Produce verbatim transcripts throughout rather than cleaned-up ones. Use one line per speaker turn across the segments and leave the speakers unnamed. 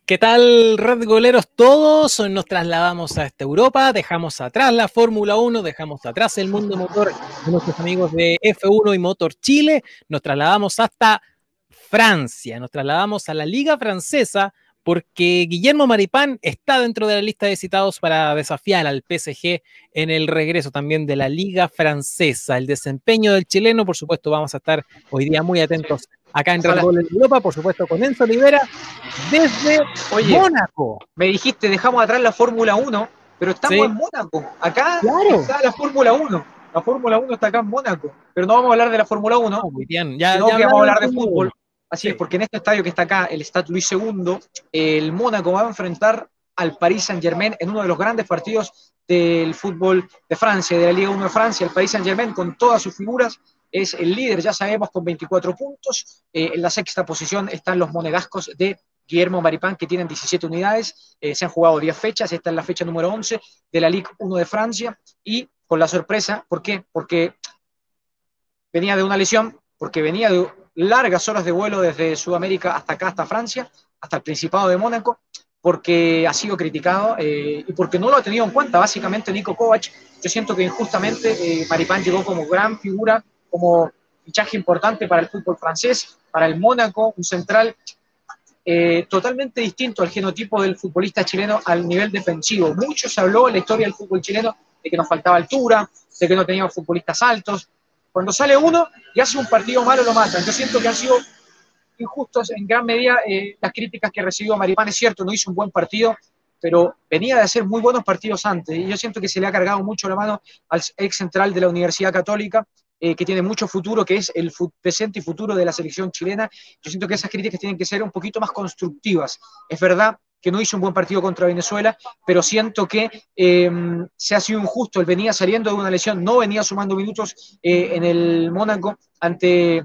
¿Qué tal, Red Goleros todos? Hoy nos trasladamos a esta Europa, dejamos atrás la Fórmula uno, dejamos atrás el mundo motor de nuestros amigos de F uno y Motor Chile, nos trasladamos hasta Francia, nos trasladamos a la Liga Francesa porque Guillermo Maripán está dentro de la lista de citados para desafiar al P S G en el regreso también de la Liga Francesa. El desempeño del chileno, por supuesto, vamos a estar hoy día muy atentos acá en Red Bull Europa, por supuesto, con Enzo Olivera desde Oye, Mónaco.
Me dijiste, dejamos atrás la Fórmula uno, pero estamos sí. en Mónaco. Acá
claro.
está la Fórmula uno. La Fórmula uno está acá en Mónaco. Pero no vamos a hablar de la Fórmula uno,
no, muy bien. Ya,
sino
ya
que vamos a hablar de fútbol. Así
sí.
es, porque en este estadio que está acá, el Stade Louis segundo, el Mónaco va a enfrentar al Paris Saint-Germain en uno de los grandes partidos del fútbol de Francia, de la Liga uno de Francia. El Paris Saint-Germain, con todas sus figuras, es el líder, ya sabemos, con veinticuatro puntos. Eh, en la sexta posición están los monegascos de Guillermo Maripán, que tienen diecisiete unidades. Eh, se han jugado diez fechas, esta es la fecha número once de la Ligue uno de Francia. Y con la sorpresa, ¿por qué? Porque venía de una lesión, porque venía de largas horas de vuelo desde Sudamérica hasta acá, hasta Francia, hasta el Principado de Mónaco, porque ha sido criticado eh, y porque no lo ha tenido en cuenta, básicamente, Niko Kovac. Yo siento que injustamente eh, Maripán llegó como gran figura, como fichaje importante para el fútbol francés, para el Mónaco, un central eh, totalmente distinto al genotipo del futbolista chileno al nivel defensivo. Mucho se habló en la historia del fútbol chileno de que nos faltaba altura, de que no teníamos futbolistas altos. Cuando sale uno y hace un partido malo, lo matan. Yo siento que han sido injustos en gran medida eh, las críticas que recibió Maripán. Es cierto, no hizo un buen partido, pero venía de hacer muy buenos partidos antes. Y yo siento que se le ha cargado mucho la mano al ex central de la Universidad Católica, eh, que tiene mucho futuro, que es el presente y futuro de la selección chilena. Yo siento que esas críticas tienen que ser un poquito más constructivas. Es verdad que no hizo un buen partido contra Venezuela, pero siento que eh, se ha sido injusto. Él venía saliendo de una lesión, no venía sumando minutos eh, en el Mónaco ante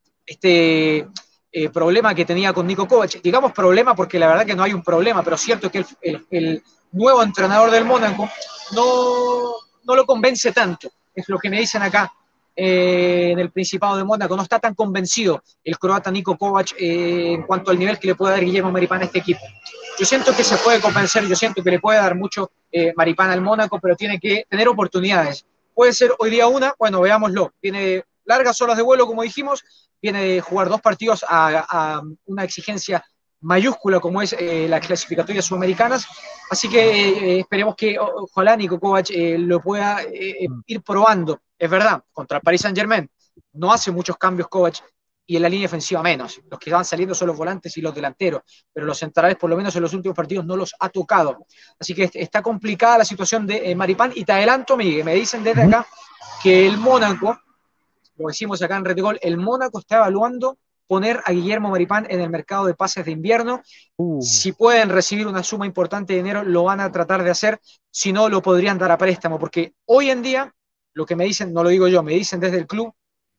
este eh, problema que tenía con Niko Kovac. Digamos problema porque la verdad que no hay un problema, pero cierto que el, el, el nuevo entrenador del Mónaco no, no lo convence tanto, es lo que me dicen acá. Eh, en el Principado de Mónaco no está tan convencido el croata Niko Kovac eh, en cuanto al nivel que le puede dar Guillermo Maripán a este equipo. Yo siento que se puede convencer, yo siento que le puede dar mucho eh, Maripán al Mónaco, pero tiene que tener oportunidades. Puede ser hoy día una, bueno, veámoslo. Tiene largas horas de vuelo, como dijimos, viene de jugar dos partidos a, a una exigencia mayúscula como es eh, las clasificatorias sudamericanas, así que eh, esperemos que ojalá Niko Kovac eh, lo pueda eh, ir probando. Es verdad, contra el Paris Saint-Germain no hace muchos cambios Kovac, y en la línea defensiva menos. Los que van saliendo son los volantes y los delanteros, pero los centrales, por lo menos en los últimos partidos, no los ha tocado. Así que está complicada la situación de eh, Maripán. Y te adelanto, Miguel, me dicen desde acá que el Mónaco, lo decimos acá en Red Gol, el Mónaco está evaluando poner a Guillermo Maripán en el mercado de pases de invierno. Uh. Si pueden recibir una suma importante de dinero, lo van a tratar de hacer. Si no, lo podrían dar a préstamo, porque hoy en día, lo que me dicen, no lo digo yo, me dicen desde el club,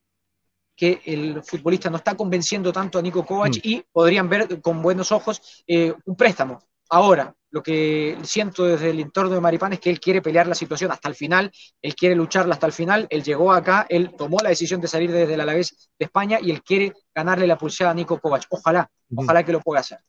que el futbolista no está convenciendo tanto a Niko Kovac mm. y podrían ver con buenos ojos eh, un préstamo. Ahora, lo que siento desde el entorno de Maripán es que él quiere pelear la situación hasta el final, él quiere lucharla hasta el final, él llegó acá, él tomó la decisión de salir desde el Alavés de España y él quiere ganarle la pulsada a Niko Kovac. Ojalá, mm. ojalá que lo pueda hacer.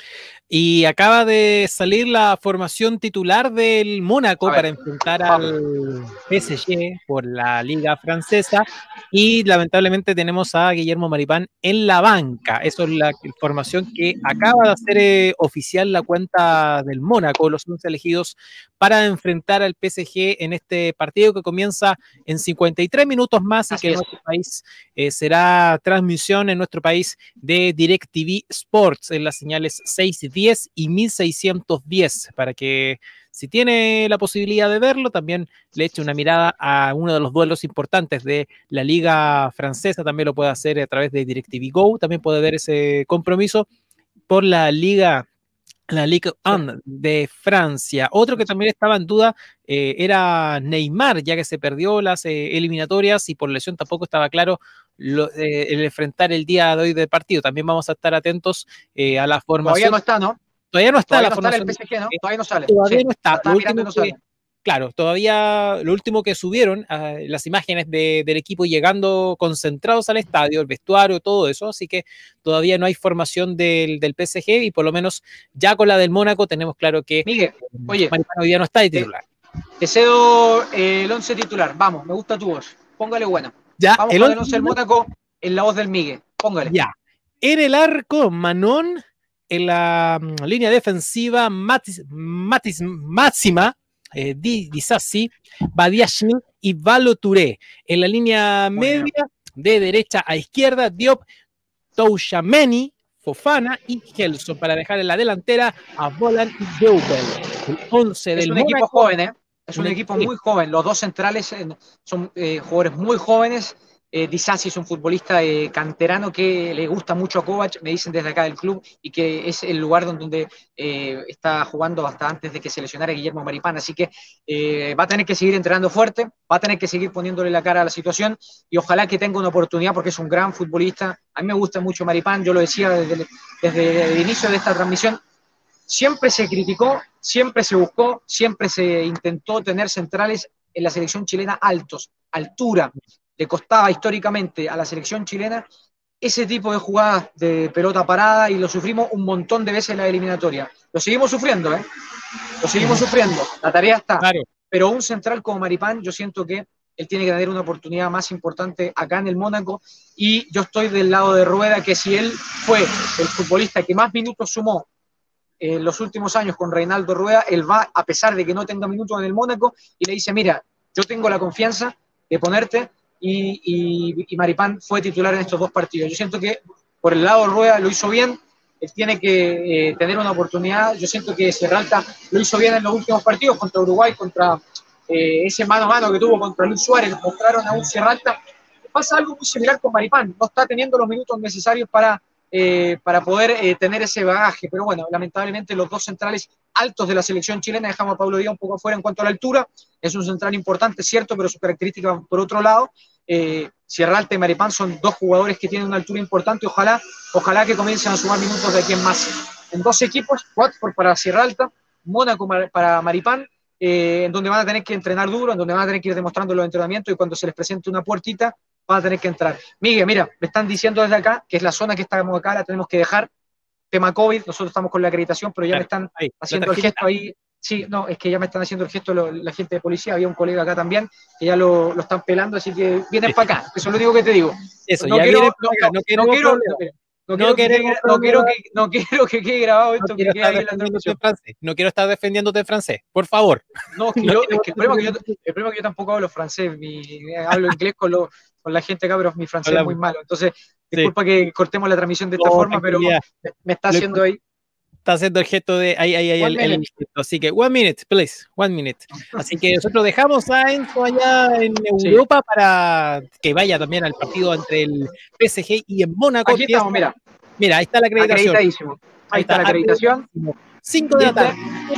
Y acaba de salir la formación titular del Mónaco para enfrentar al P S G por la Liga Francesa, y lamentablemente tenemos a Guillermo Maripán en la banca. Eso es la información que acaba de hacer eh, oficial la cuenta del Mónaco, los once elegidos para enfrentar al P S G en este partido que comienza en cincuenta y tres minutos más y Así que en es. nuestro país eh, será transmisión en nuestro país de DirecTV Sports en las señales seiscientos diez y mil seiscientos diez, para que si tiene la posibilidad de verlo, también le eche una mirada a uno de los duelos importantes de la Liga Francesa. También lo puede hacer a través de DirecTV Go, también puede ver ese compromiso por la Liga la Ligue uno de Francia. Otro que también estaba en duda eh, era Neymar, ya que se perdió las eh, eliminatorias y por lesión tampoco estaba claro lo, eh, el enfrentar el día de hoy del partido. También vamos a estar atentos eh, a la formación.
Todavía no está, ¿no?
Todavía no está
Todavía
la
no
formación.
Está el P S G, ¿no? Todavía no sale.
Todavía
sí,
no está.
está
Lo último
no
que,
sale.
claro, todavía lo último que subieron, uh, las imágenes de, del equipo llegando concentrados al estadio, el vestuario, todo eso, así que todavía no hay formación del, del P S G y por lo menos ya con la del Mónaco tenemos claro que
Miguel, oye,
Maripán hoy día no está de titular.
Te, te cedo eh, el once titular, vamos, me gusta tu voz, póngale bueno.
Ya,
vamos
el
con el once del Mónaco en la voz del Miguel, póngale.
Ya, en el arco, Manon, en la um, línea defensiva, Matis, Matis, Máxima, Eh, Di, Disasi, Badiashile y Valo Touré. En la línea media, bueno, de derecha a izquierda, Diop, Toushameni, Fofana y Gelson, para dejar en la delantera a Bolan y Deubel. El once del
Es un
Mónaco,
equipo joven, ¿eh? Es un equipo muy joven. Los dos centrales eh, son eh, jugadores muy jóvenes. Eh, Disasi es un futbolista eh, canterano que le gusta mucho a Kovac, me dicen desde acá del club, y que es el lugar donde eh, está jugando hasta antes de que se lesionara Guillermo Maripán, así que eh, va a tener que seguir entrenando fuerte, va a tener que seguir poniéndole la cara a la situación, y ojalá que tenga una oportunidad porque es un gran futbolista. A mí me gusta mucho Maripán, yo lo decía desde, desde el inicio de esta transmisión, siempre se criticó, siempre se buscó, siempre se intentó tener centrales en la selección chilena altos, altura. Le costaba históricamente a la selección chilena ese tipo de jugadas de pelota parada y lo sufrimos un montón de veces en la eliminatoria. Lo seguimos sufriendo, ¿eh? Lo seguimos sufriendo. La tarea está. Claro. Pero un central como Maripán, yo siento que él tiene que tener una oportunidad más importante acá en el Mónaco, y yo estoy del lado de Rueda, que si él fue el futbolista que más minutos sumó en los últimos años con Reinaldo Rueda, él va, a pesar de que no tenga minutos en el Mónaco, y le dice, mira, yo tengo la confianza de ponerte. Y, y, y Maripán fue titular en estos dos partidos. Yo siento que por el lado de Rueda lo hizo bien, él tiene que eh, tener una oportunidad. Yo siento que Sierralta lo hizo bien en los últimos partidos contra Uruguay, contra eh, ese mano a mano que tuvo contra Luis Suárez, mostraron a un Sierralta. Pasa algo muy similar con Maripán, no está teniendo los minutos necesarios para, eh, para poder eh, tener ese bagaje, pero bueno, lamentablemente los dos centrales altos de la selección chilena, dejamos a Pablo Díaz un poco afuera en cuanto a la altura, es un central importante, cierto, pero sus características van por otro lado. eh, Sierralta y Maripán son dos jugadores que tienen una altura importante, ojalá, ojalá que comiencen a sumar minutos de aquí en más. En dos equipos, Watford para Sierralta, Mónaco para Maripán, eh, en donde van a tener que entrenar duro, en donde van a tener que ir demostrando los entrenamientos, y cuando se les presente una puertita, van a tener que entrar. Miguel, mira, me están diciendo desde acá que es la zona que estamos acá, la tenemos que dejar. Tema COVID, nosotros estamos con la acreditación, pero ya claro, me están ahí, haciendo el gesto ahí. Sí, no, es que ya me están haciendo el gesto lo, la gente de policía, había un colega acá también, que ya lo, lo están pelando, así que vienen sí. para acá, eso es lo único que te digo.
Eso,
no
ya
quiero,
viene
no,
acá, no, quiero,
no quiero,
no,
no, quiero que, no, quiero que, no quiero que quede grabado esto,
no
que quede ahí en la transmisión.
No quiero estar defendiéndote en francés, por favor.
No, es que, yo, es que el, problema que yo, el problema es que yo tampoco hablo francés, mi, hablo inglés con, lo, con la gente acá, pero mi francés Hola. es muy malo, entonces disculpa sí. que cortemos la transmisión de esta no, forma, pero me, me está haciendo ahí.
Está haciendo el gesto de ahí, ahí, ahí, el, el gesto. Así que, one minute, please, one minute. Así que nosotros dejamos a Enzo allá en Europa sí. para que vaya también al partido entre el P S G y el Mónaco.
Aquí estamos, mira.
Mira, ahí está la acreditación.
Acreditadísimo. Ahí, ahí está, está la acreditación.
cinco de la tarde.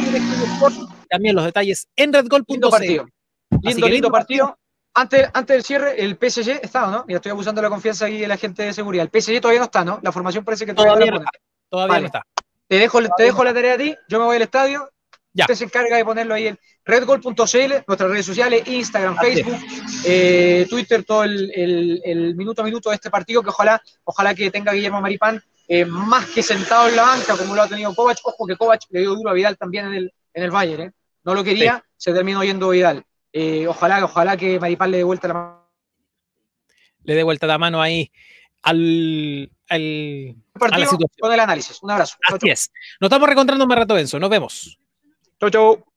También los detalles en redgol punto c l.
Lindo partido. Lindo, lindo partido. Antes, antes del cierre, el P S G está, ¿no? Mira, estoy abusando de la confianza ahí de la gente de seguridad. El P S G todavía no está, ¿no? La formación parece que todavía,
todavía
no
está. Todavía vale. no está.
Te dejo, te dejo la tarea a ti, yo me voy al estadio, ya. Usted se encarga de ponerlo ahí en redgol punto c l, nuestras redes sociales, Instagram, Facebook, eh, Twitter, todo el, el, el minuto a minuto de este partido, que ojalá, ojalá que tenga Guillermo Maripán eh, más que sentado en la banca, como lo ha tenido Kovac. Ojo que Kovac le dio duro a Vidal también en el, en el Bayern, ¿eh? No lo quería, sí. se terminó yendo Vidal. Eh, ojalá, ojalá que Maripán le dé vuelta la mano.
Le dé vuelta la mano ahí al... al
partido con el análisis. Un abrazo.
Así chau, chau. es. Nos estamos reencontrando más rato, Enzo. Nos vemos.
Chau, chau.